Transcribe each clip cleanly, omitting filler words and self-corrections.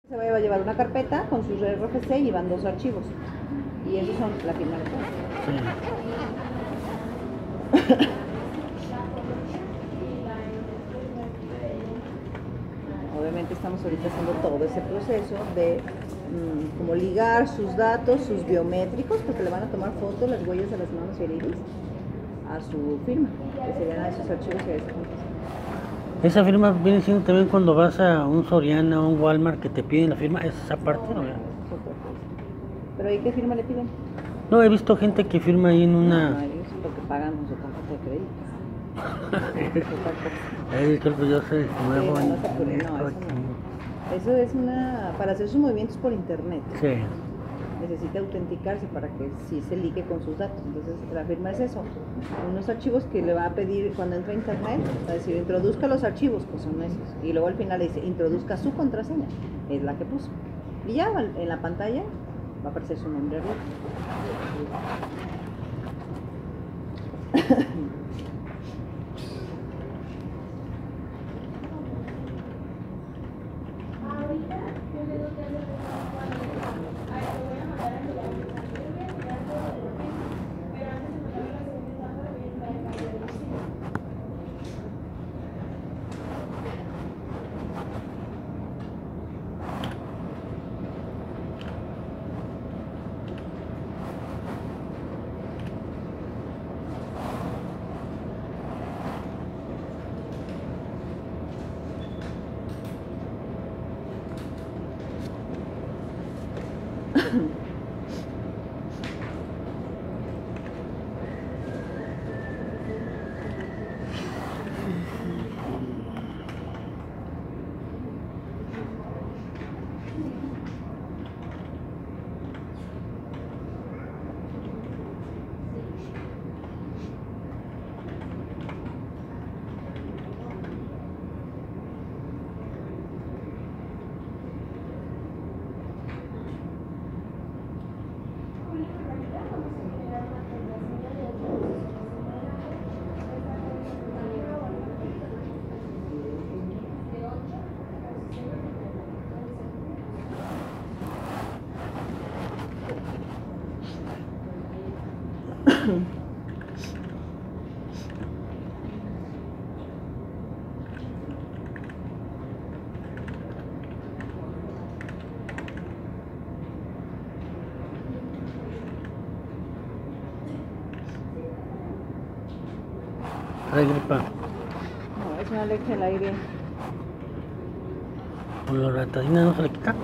Se va a llevar una carpeta con sus RFC y van 2 archivos. Y esos son la firma electrónica. Sí. Obviamente estamos ahorita haciendo todo ese proceso de como ligar sus datos, sus biométricos, porque le van a tomar fotos, las huellas de las manos y el iris, a su firma, que serían a esos archivos y a esa contestación. Esa firma viene siendo también cuando vas a un Soriana o un Walmart que te piden la firma, ¿es esa parte? ¿No? ¿Pero ahí qué firma le piden? No, he visto gente que firma ahí en una... No, ellos porque pagan su tarjeta de crédito. Disculpe, yo soy nuevo Sí, en no se apure, no, esto eso aquí. no. Eso es para hacer sus movimientos por internet. Sí. Necesita autenticarse para que sí se ligue con sus datos. Entonces la firma es eso, unos archivos que le va a pedir cuando entra a internet, va a decir introduzca los archivos, pues son esos, y luego al final le dice introduzca su contraseña, es la que puso, y ya en la pantalla va a aparecer su nombre arriba. Hay gripa. No, es una alergia al aire. ¿Con la loratadina no se le quita?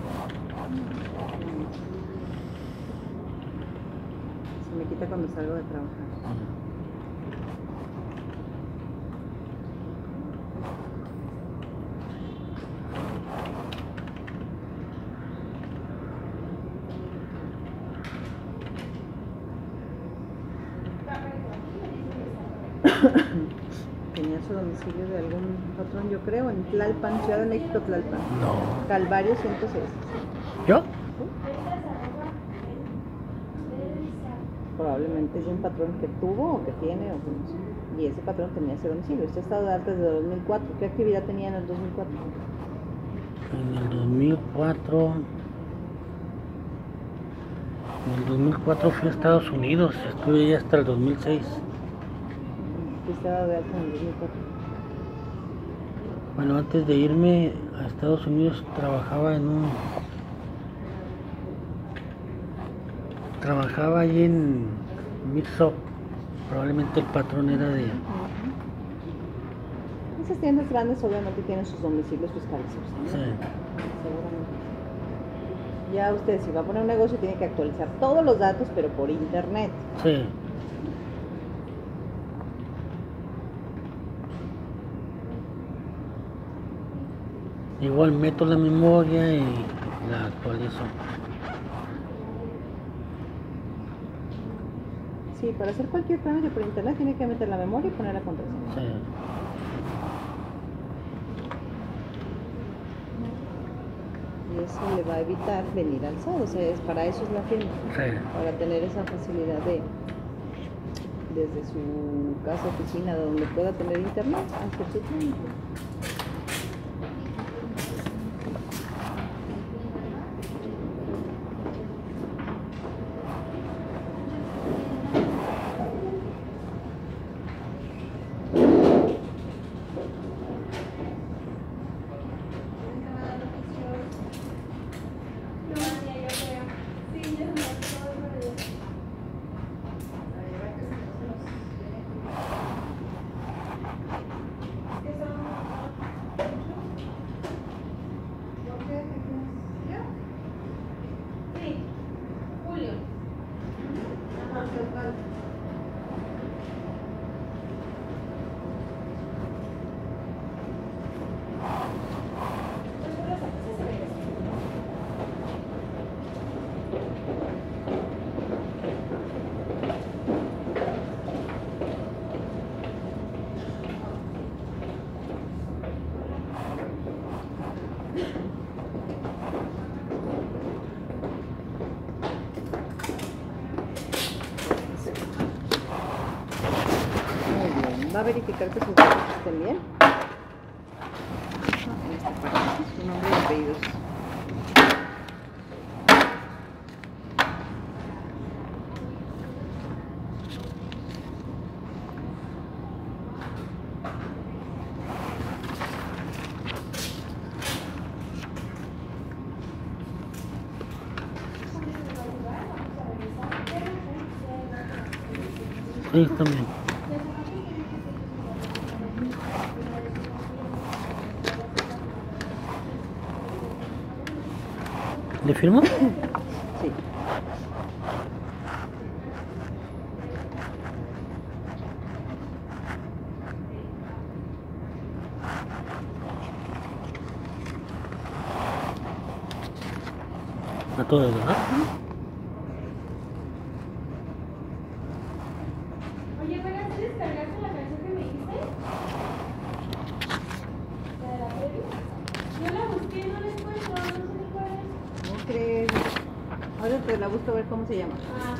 Se me quita cuando salgo de trabajar. Tenía su domicilio de algún patrón, yo creo, en Tlalpan, Ciudad de México, Tlalpan. No. Calvario 106. ¿Yo? Probablemente es de un patrón que tuvo o que tiene, o que no sé. Y ese patrón tenía ese domicilio. Este estado de alta desde 2004. ¿Qué actividad tenía en el 2004? En el 2004... En el 2004 fui a Estados Unidos, estuve ahí hasta el 2006. ¿Qué estado de alta en el 2004? Bueno, antes de irme a Estados Unidos trabajaba Trabajaba ahí en Mix-Up. Probablemente el patrón era de... Esas tiendas grandes obviamente tienen sus domicilios fiscales. ¿No? Sí. Seguramente. Ya usted si va a poner un negocio tiene que actualizar todos los datos, pero por internet. Sí. Igual meto la memoria y la actualizo. Sí, para hacer cualquier trámite por internet tiene que meter la memoria y poner la contraseña. Sí. Y eso le va a evitar venir al SAT, o sea, para eso es la firma, Sí. para tener esa facilidad desde su casa, oficina, donde pueda tener internet, hacer su trámite. a verificar que sus datos estén bien. En esta parte, su nombre y apellidos. Sí, también. ¿Le firmo? Sí. A todos, ¿verdad? Oye, ¿puedes descargarte la canción que me diste? ¿La de la previa? Yo la busqué, no la encuentro, no sé ni cuál es. ¿Cómo crees? Ahora te la busco a ver cómo se llama.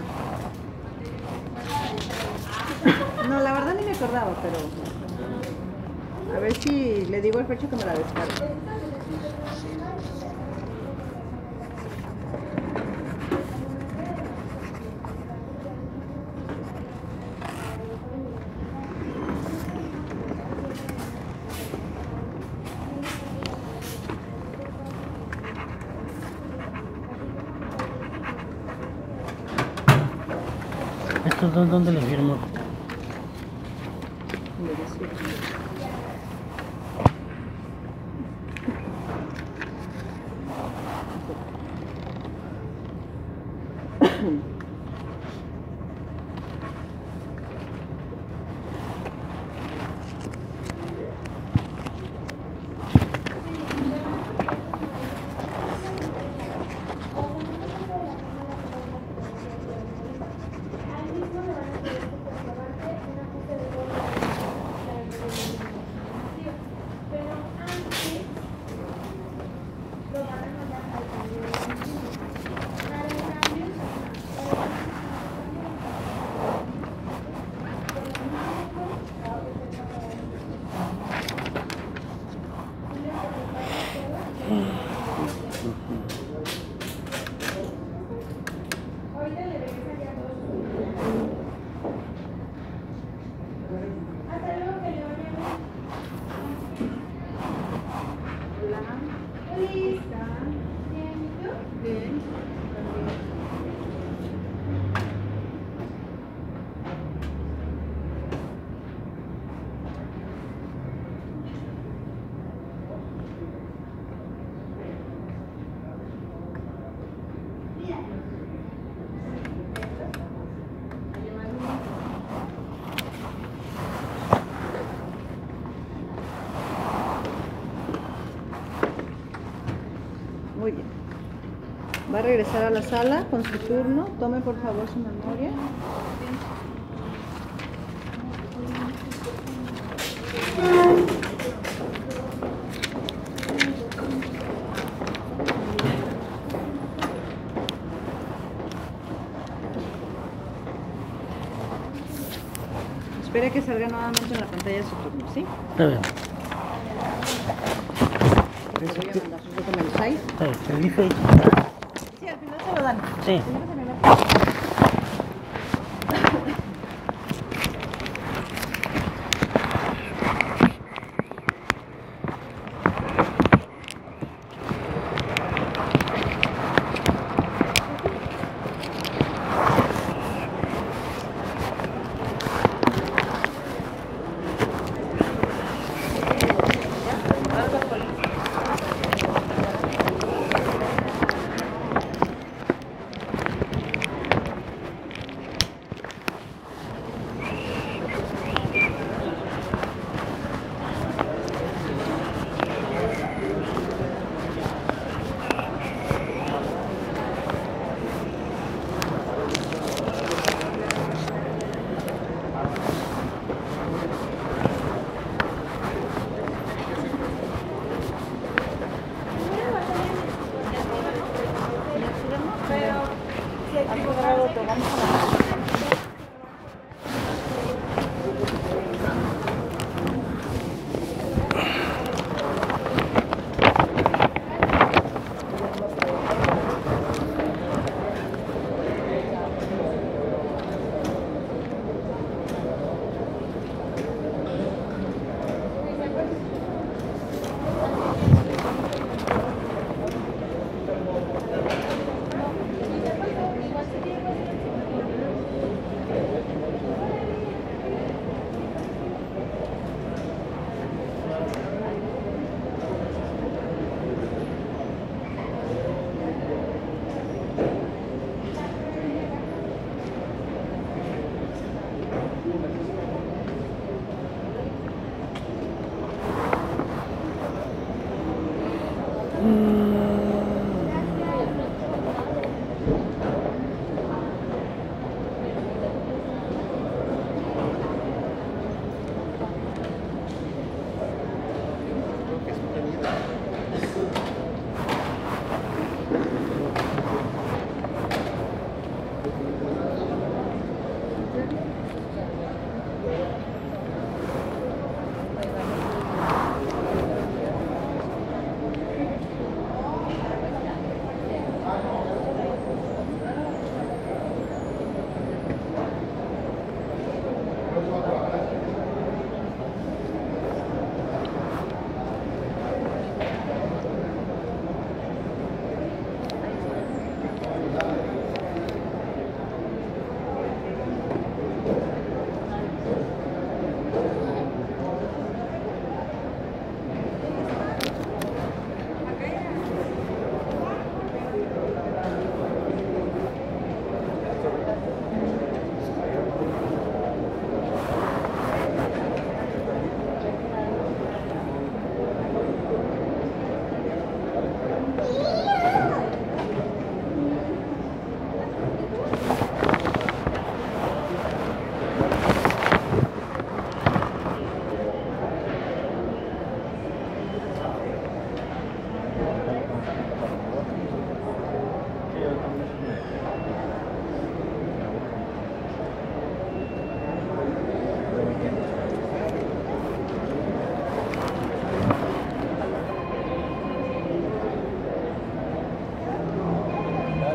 No, la verdad ni me acordaba, pero a ver si le digo al Fercho que me la descargue. ¿Estos dos dónde le firmo? De 18. Muy bien. Va a regresar a la sala con su turno. Tome por favor su memoria. Espera que salga nuevamente en la pantalla de su turno, ¿sí? Está bien. Le voy a mandar sus documentos ahí. Está bien. El IFE. Sí, al final se lo dan. Sí.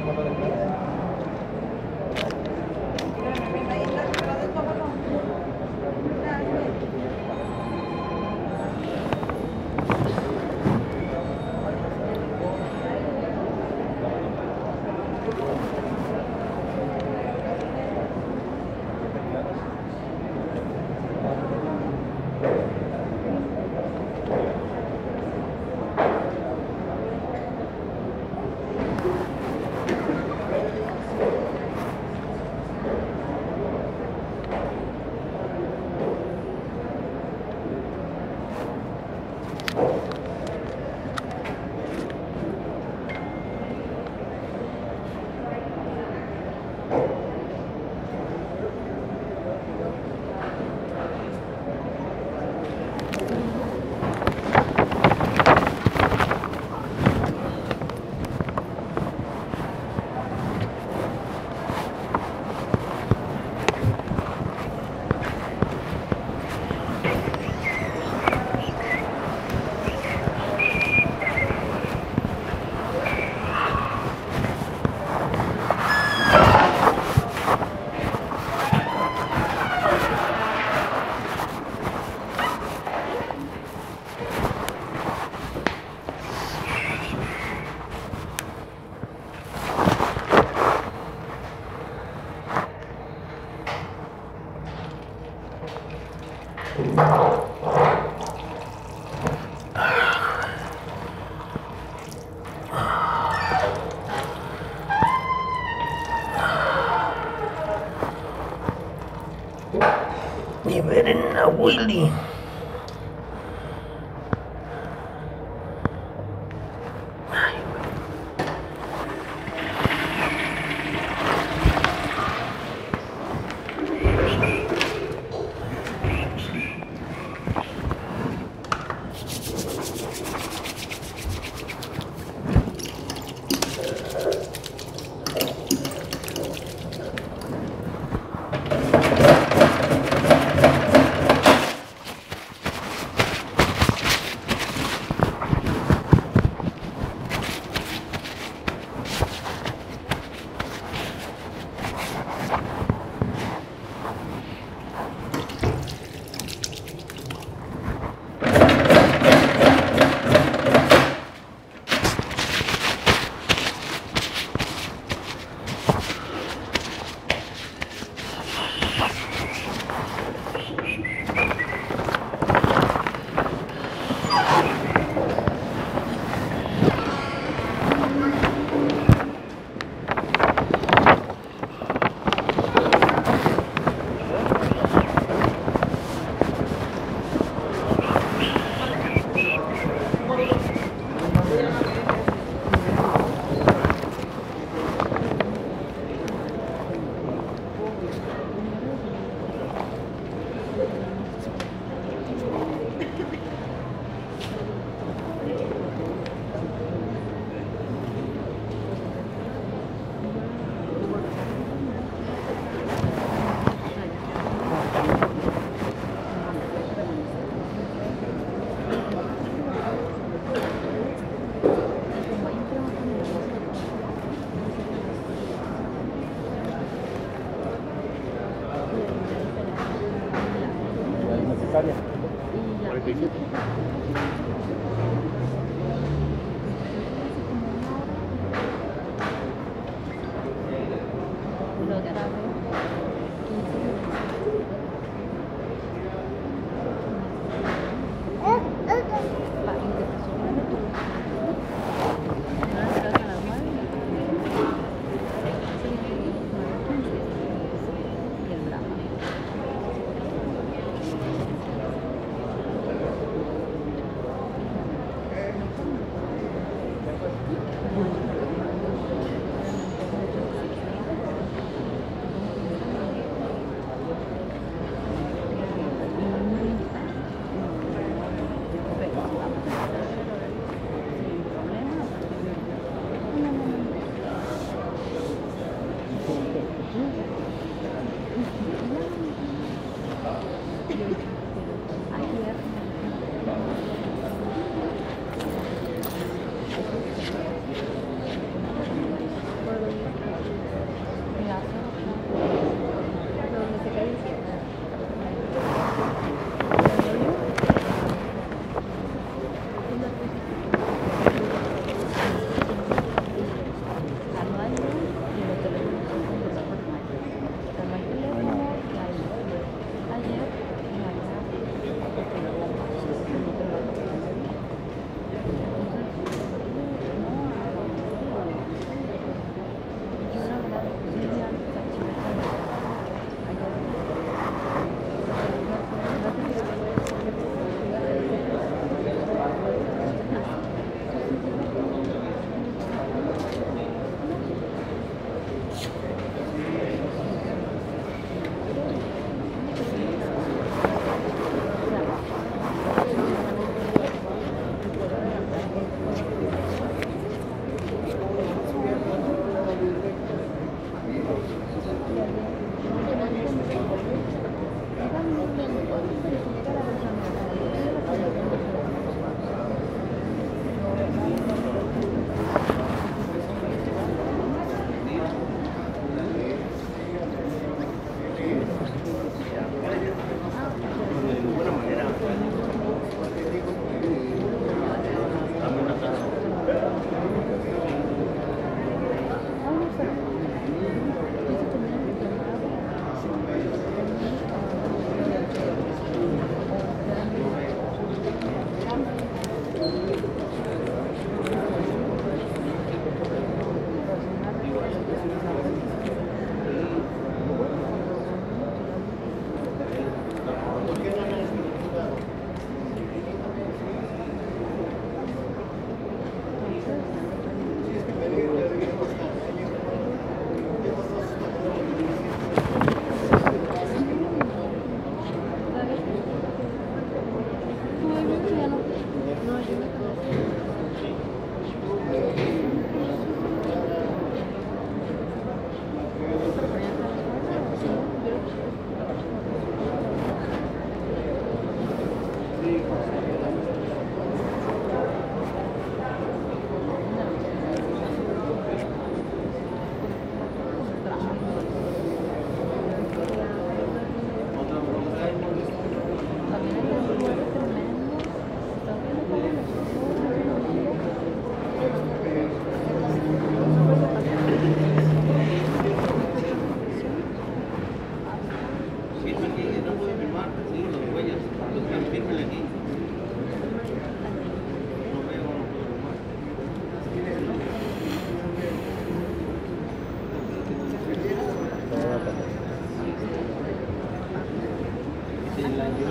Liberen a Willy.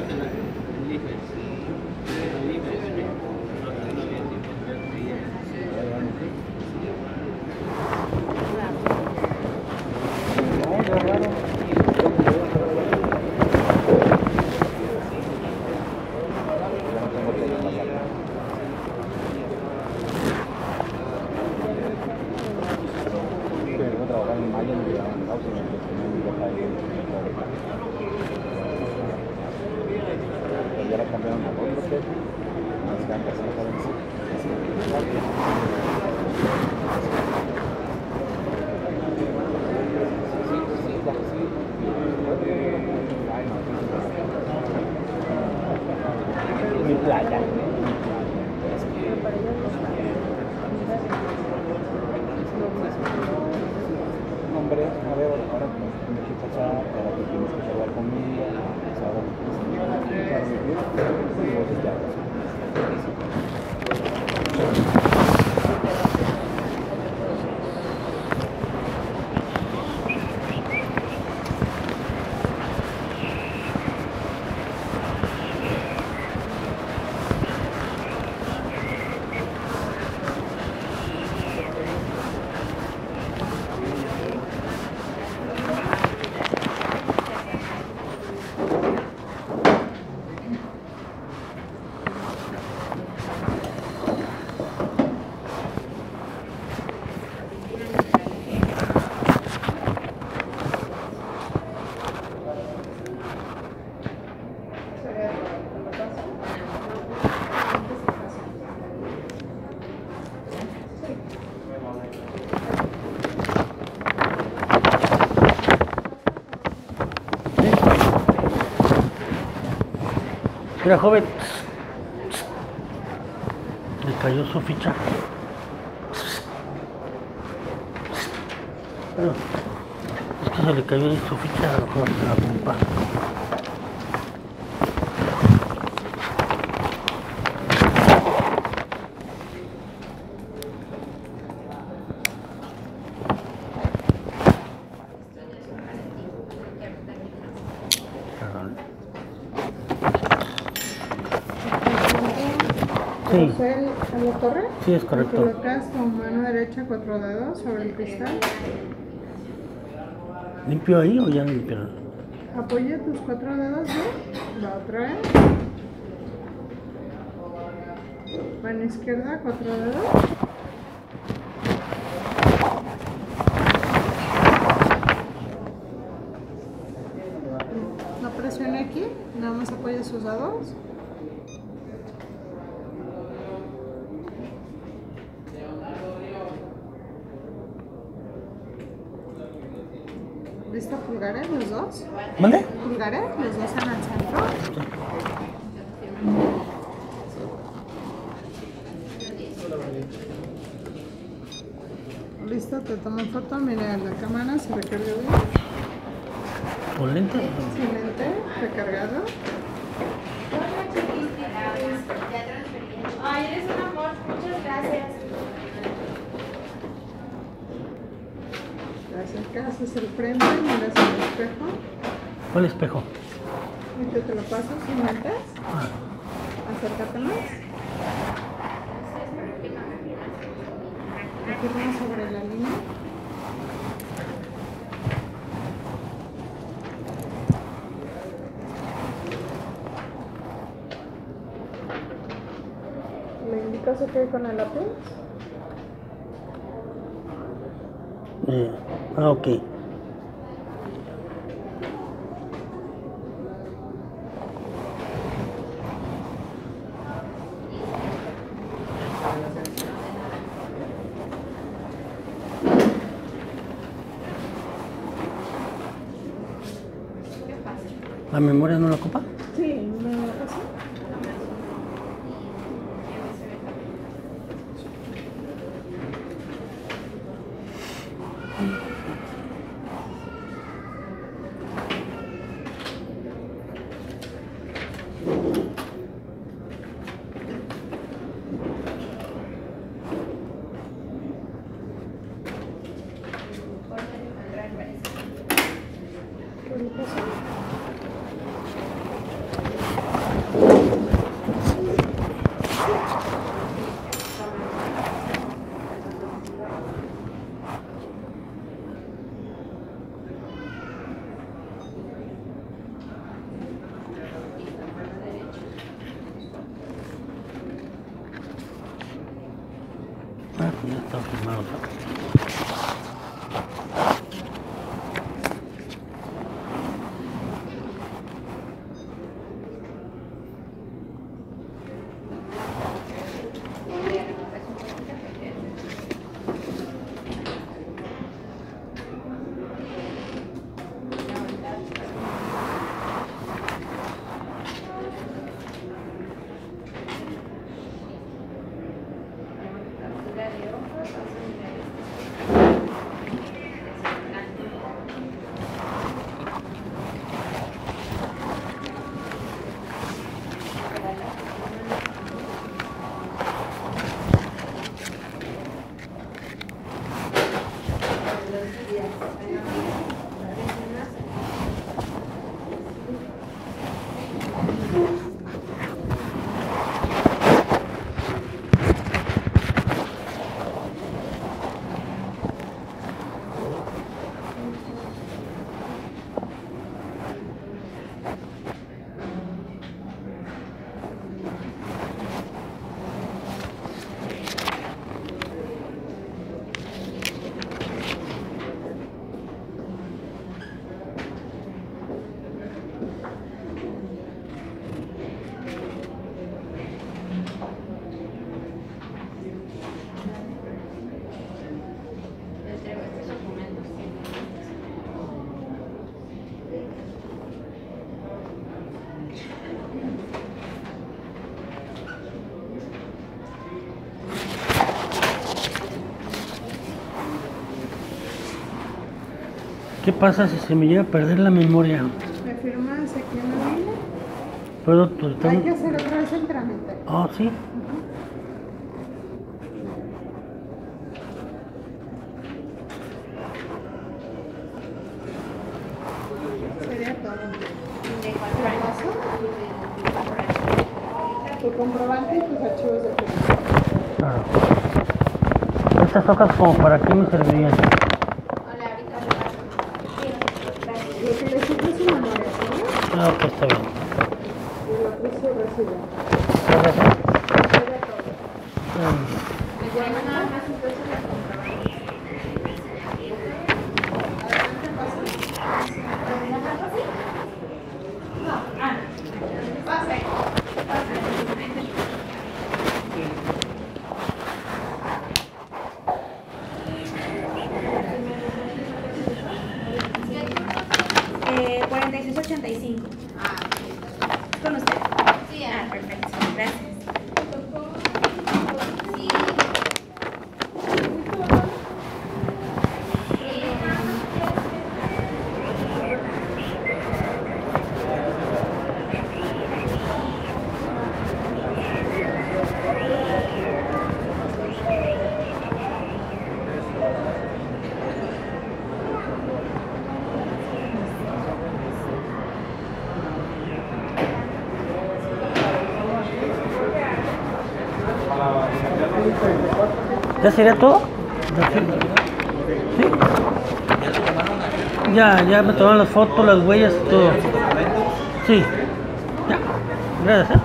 Mi playa. Hombre, a ver, ahora tienes que pasar, ahora que tienes que salvar comida, ahora que tienes que pasar y vos ya. Mira, joven, le cayó su ficha. Bueno, es que se le cayó ahí su ficha a la pompa. Perdón. Sí, Carrusel a la torre. sí, es Y correcto. colocas tu mano derecha 4 dedos sobre el cristal. ¿Limpio ahí o ya limpio? Apoya tus 4 dedos, ¿no? La otra vez. Mano izquierda, 4 dedos. No presione aquí, nada más apoya sus dedos. ¿Listo? Pulgares, los dos. ¿Mande? Pulgares, los dos en el centro. Listo, te tomo foto, mira la cámara, se recarga bien. ¿Con lentes? Sin lente, recargado. Hola, chiquis. Ay, eres un amor. Muchas gracias. Te acercas, haces el frente, miras al espejo. ¿Cuál espejo? Y te lo paso sin lentes. Ah, Acércate más. Afirma sobre la línea. ¿Le indicas ok con el lápiz? ok. ¿La memoria no la ocupa? Sí, ¿me lo paso? ¿Me lo paso? están firmados. ¿Qué pasa si se me llega a perder la memoria? ¿Me firmas aquí en la línea? ¿Puedo Hay que hacer otra vez el trámite. Oh, sí. Sería todo. Tu comprobante y tus archivos de firma. Claro. Estas hojas como para qué me servirían. Lo que le sirve es su memoria, ¿sí? Ah, ok, está bien. Y lo que se recibe. Gracias. Sería todo. Eh, 4685. ¿Con usted? Sí. Ah, perfecto. Gracias. ¿Ya sería todo? ¿Sí? Ya me tomaron las fotos, las huellas y todo. Sí. Ya. Gracias.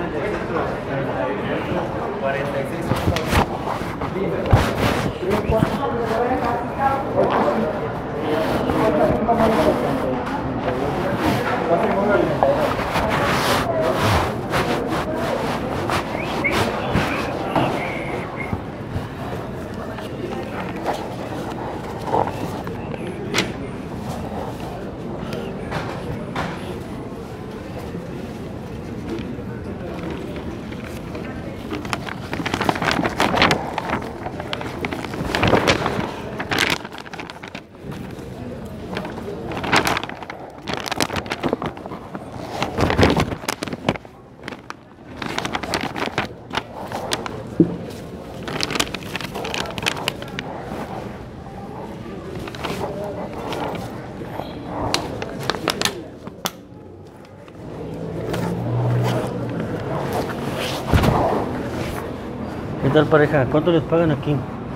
¿Qué tal, pareja? ¿Cuánto les pagan aquí?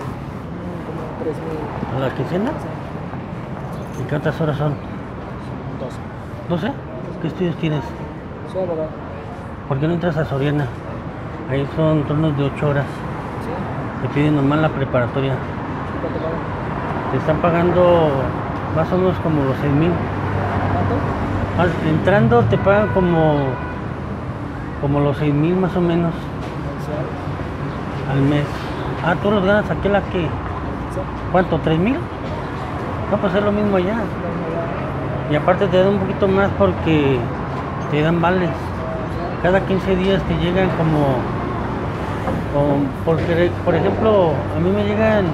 3,000. ¿A la quincena? ¿Y cuántas horas son? 12. ¿12? ¿Qué estudios tienes? Soy abogado. ¿Por qué no entras a Soriana? Ahí son turnos de 8 horas. Sí. te piden nomás la preparatoria. ¿Cuánto pagan? Te están pagando más o menos como los 6,000. ¿Cuánto? Entrando te pagan como los 6,000 más o menos Mensual. al mes. Ah, tú los ganas aquel a que, Sí. ¿cuánto? ¿3,000? No, pues es lo mismo allá. Y aparte te dan un poquito más porque te dan vales. Cada 15 días te llegan porque, por ejemplo, a mí me llegan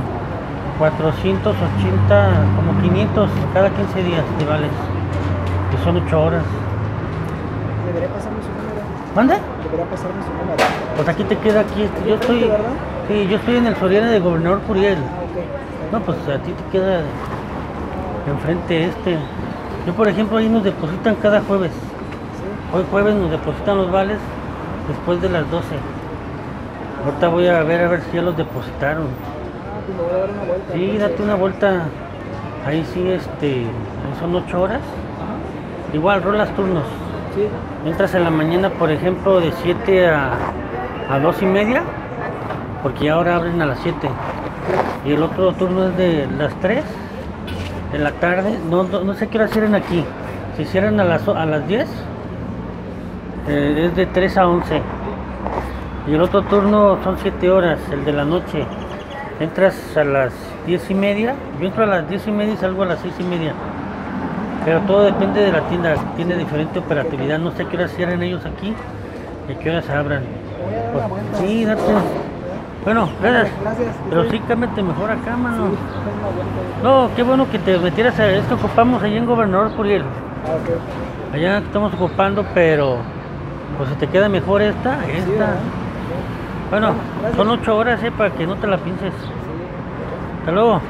480, como 500 cada 15 días de vales. Que son 8 horas. Debería pasarme su número. ¿Mande? Debería pasarme su número. Pues aquí te queda aquí. Yo Enfrente, estoy, ¿verdad? sí, yo estoy en el Soriana de Gobernador Curiel. Ah, ok. No, pues a ti te queda enfrente este. Yo, por ejemplo, ahí nos depositan cada jueves. Sí. Hoy jueves nos depositan los vales después de las 12. Ahorita voy a ver si ya los depositaron. Ah, pues me voy a dar una vuelta. Sí, entonces. date una vuelta. Ahí sí, ahí son 8 horas. Ajá. Igual, rolas turnos. Sí. Entras en la mañana, por ejemplo, de 7 a 2:30, porque ya ahora abren a las 7. Y el otro turno es de las 3 de la tarde. No sé qué hora cierran aquí. Si cierran a las 10, es de 3 a 11. Y el otro turno son 7 horas, el de la noche. Entras a las 10:30. Yo entro a las 10:30 y salgo a las 6:30. Pero todo depende de la tienda, tiene diferente operatividad. No sé qué horas cierran ellos aquí y a qué horas abran. Voy a dar una vuelta. Sí, date. Bueno, gracias. Gracias. Pero sí, cámbiate mejor acá, mano. Sí, dar una vuelta. No, qué bueno que te metieras a esto. Ocupamos allá en Gobernador Curiel. Ah, ok. Allá estamos ocupando, pero pues si te queda mejor esta. Sí, ¿verdad? Bueno, Gracias. son 8 horas, para que no te la pienses. Hasta luego.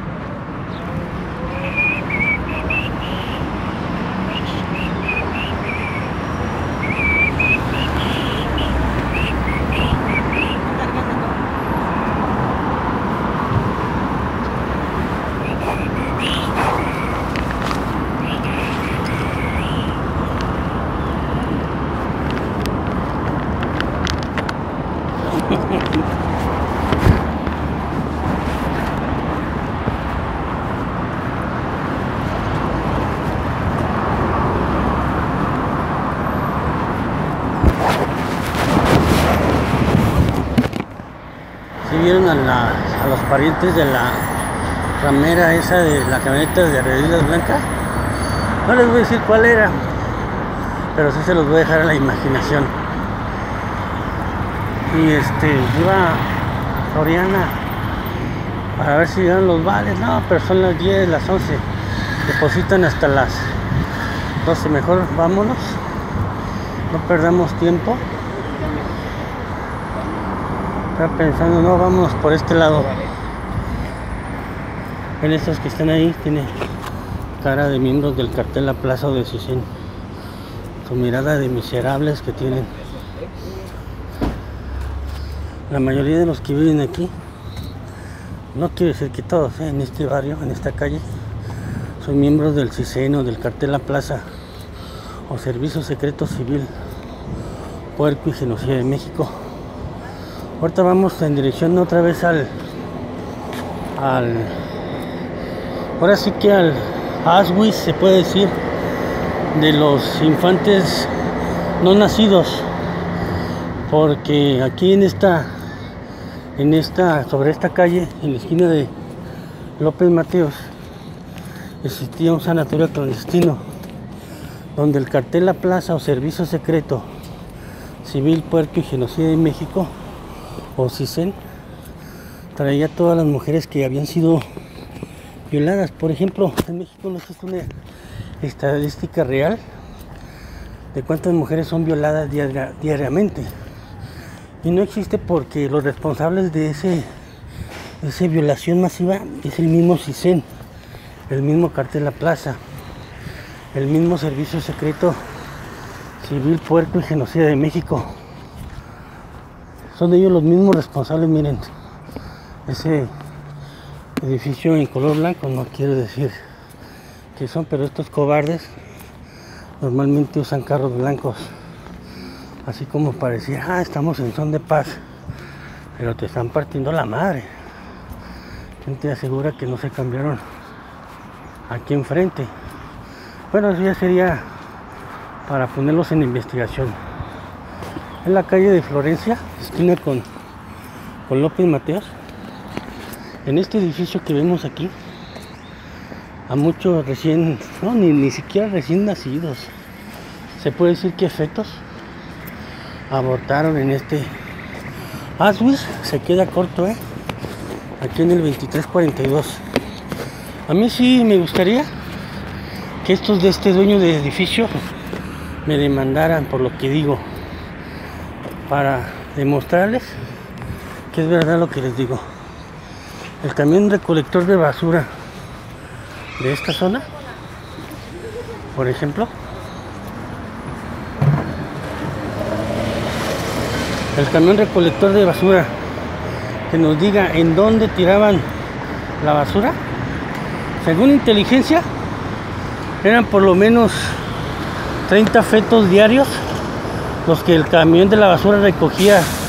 ¿Sí vieron a los parientes de la ramera esa de la camioneta de Redilas Blanca? No les voy a decir cuál era, pero sí se los voy a dejar a la imaginación. Y iba Soriana para ver si llegan los vales. No, pero son las 10, las 11. Depositan hasta las 12. Mejor vámonos, no perdamos tiempo. Estaba pensando, no, vámonos por este lado. En estos que están ahí, tiene cara de miembros del cartel La Plaza o de Sicen. Su mirada de miserables que tienen. La mayoría de los que viven aquí, no quiero decir que todos, en este barrio, en esta calle, son miembros del Sicen o del cartel La Plaza o Servicio Secreto Civil, Puerco y Genocida de México. Ahorita vamos en dirección otra vez ahora sí que al Auschwitz, se puede decir, de los infantes no nacidos, porque aquí sobre esta calle, en la esquina de López Mateos, existía un sanatorio clandestino donde el cartel La Plaza o Servicio Secreto Civil, Puerco y Genocida de México o Sicen traía a todas las mujeres que habían sido violadas. Por ejemplo, en México no existe una estadística real de cuántas mujeres son violadas diariamente, y no existe porque los responsables de esa violación masiva es el mismo Sicen, el mismo cartel La Plaza, el mismo Servicio Secreto Civil, Puerco y Genocida de México. Son ellos los mismos responsables. Miren, ese edificio en color blanco, no quiero decir que son, pero estos cobardes normalmente usan carros blancos, así como parecía, estamos en son de paz. pero te están partiendo la madre. ¿Quién te asegura que no se cambiaron aquí enfrente? Bueno, eso ya sería para ponerlos en investigación. En la calle de Florencia, esquina con López Mateos, en este edificio que vemos aquí, a muchos recién, no, ni siquiera recién nacidos, se puede decir que fetos, abortaron en este Auschwitz. Se queda corto, aquí en el 2342. A mí sí me gustaría que estos de este dueño de edificio me demandaran por lo que digo, para demostrarles que es verdad lo que les digo. El camión recolector de basura de esta zona, por ejemplo, el camión recolector de basura que nos diga en dónde tiraban la basura, según inteligencia eran por lo menos 30 fetos diarios los que el camión de la basura recogía